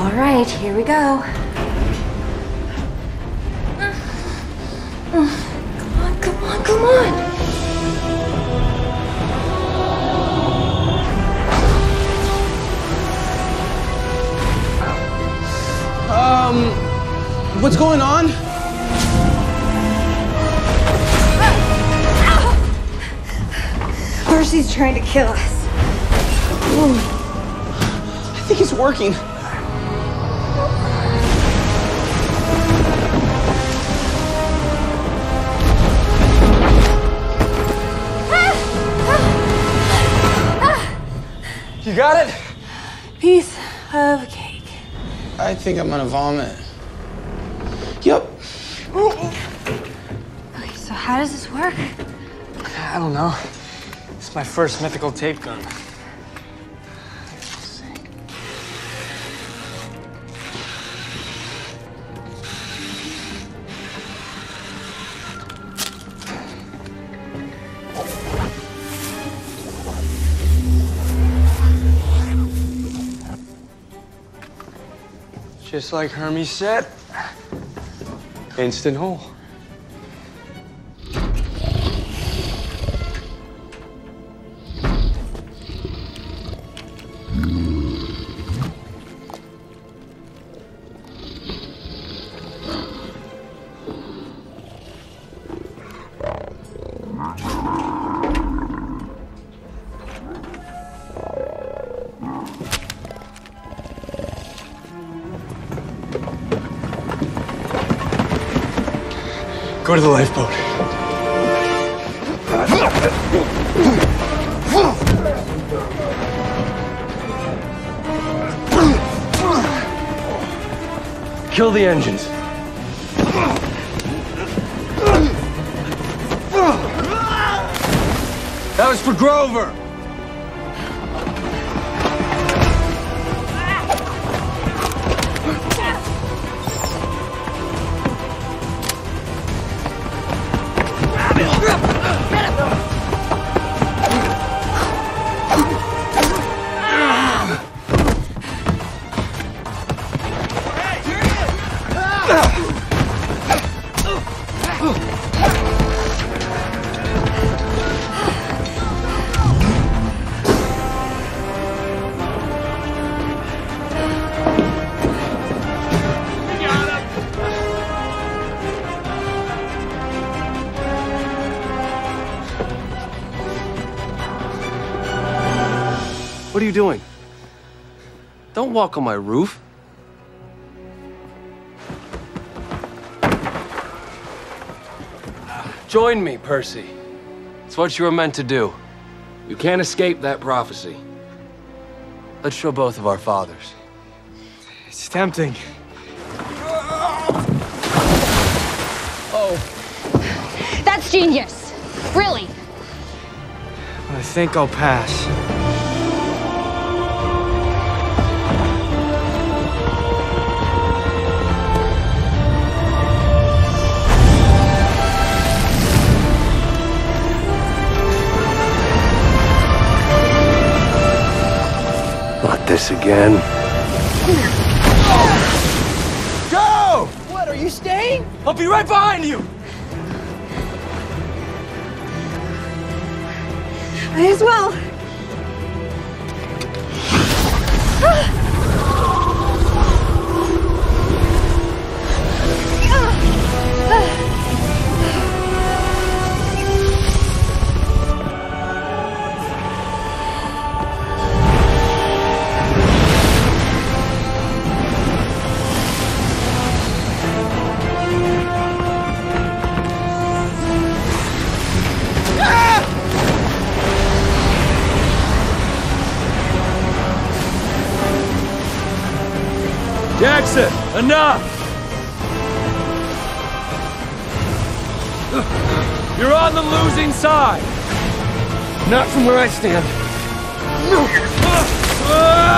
All right, here we go. Come on, come on, come on. What's going on? Percy's trying to kill us. I think it's working. You got it? Piece of cake. I think I'm gonna vomit. Yep. Okay, so how does this work? I don't know. It's my first mythical tape gun. Just like Hermes said, instant hole. Go to the lifeboat. Kill the engines. That was for Grover. What are you doing? Don't walk on my roof. Join me, Percy. It's what you were meant to do. You can't escape that prophecy. Let's show both of our fathers. It's tempting. Oh. That's genius. Really. I think I'll pass. Not this again. Go! What, are you staying? I'll be right behind you! Might as well. Jackson, enough! You're on the losing side! Not from where I stand.